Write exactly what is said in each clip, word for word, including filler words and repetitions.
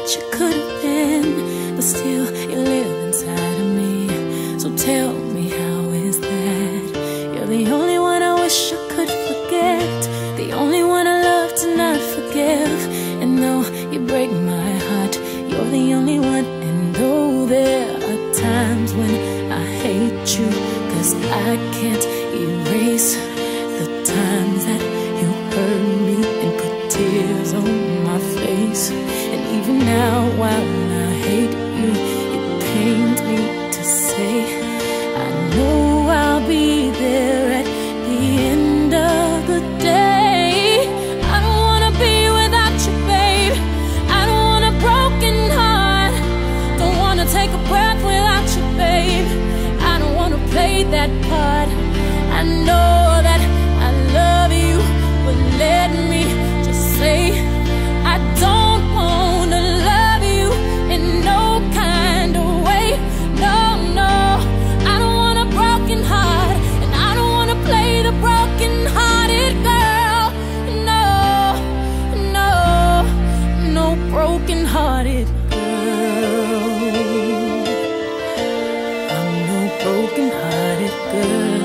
you could have been, but still you live inside of me. So tell me, how is that? You're the only one I wish I could forget, the only one I love to not forgive. And though you break my heart, you're the only one. And though there are times when I hate you, 'cause I can't erase the times that you hurt me and put tears on my face. And even now, while I hate you, it pains me to say I know I'll be there at the end of the day. I don't wanna be without you, babe. I don't want a broken heart. Don't wanna take a breath without you, babe. I don't wanna play that part. I know that I love you, but let me just say I don't wanna love you in no kind of way. No, no, I don't want a broken heart, and I don't wanna play the broken-hearted girl. No, no, no broken-hearted girl. I'm no broken-hearted girl.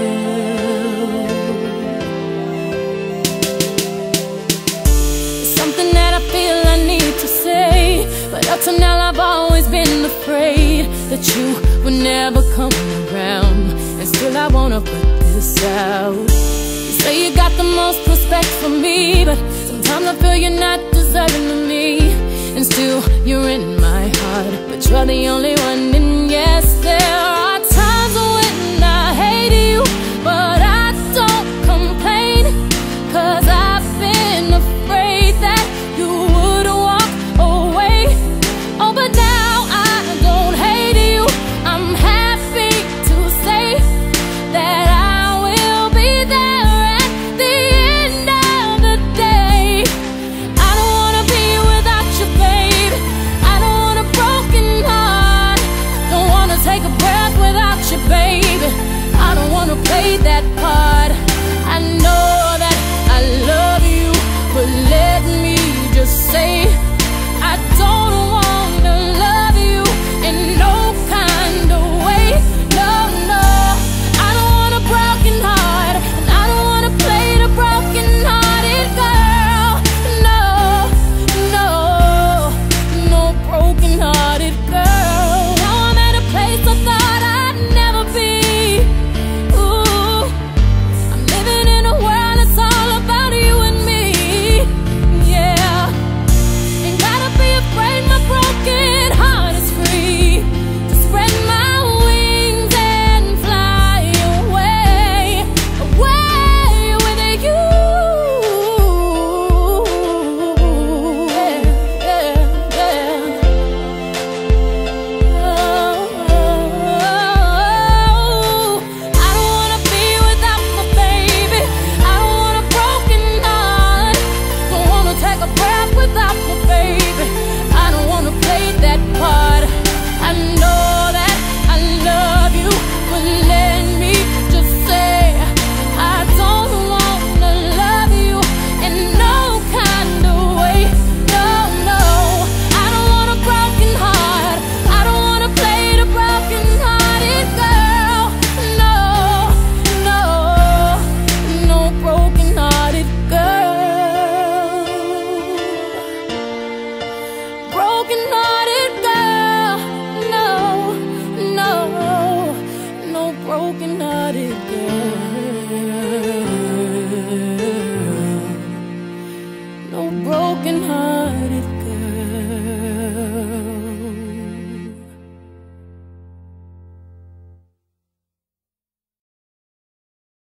But up till now I've always been afraid that you would never come around, and still I wanna put this out. You say you got the most respect for me, but sometimes I feel you're not deserving of me. And still you're in my heart, but you're the only one. And yes, there are times when I hate you, but I don't complain, 'cause I've been afraid that you would walk away. Oh, but now I don't hate you. I'm happy to say that I will be there at the end of the day. I don't wanna be without you, babe. I don't want a broken heart. Don't wanna take a breath without you, baby. I don't wanna play that part. I know that I love you, but let me just say I don't want to love you in no kind of way. No, no, I don't want a broken heart, and I don't want to play the broken-hearted girl. No, no, no broken-hearted girl. Now I'm at a place I thought I'd never be. Ooh, I'm living in a world that's all about you and me. Yeah, ain't gotta be afraid my broken heart is free to spread my wings and fly away, away with you. Yeah, yeah, yeah. Oh, I don't wanna be without my baby. I don't want a broken heart. Don't wanna take a breath without my baby. I don't wanna play that part. I know that I love you, but let me just say I don't wanna love you in no kind of way. No, no, I don't want a broken heart. I don't wanna play the broken-hearted girl. No, no, no broken-hearted girl. Broken-hearted girl. No, no, no broken-hearted girl. No broken-hearted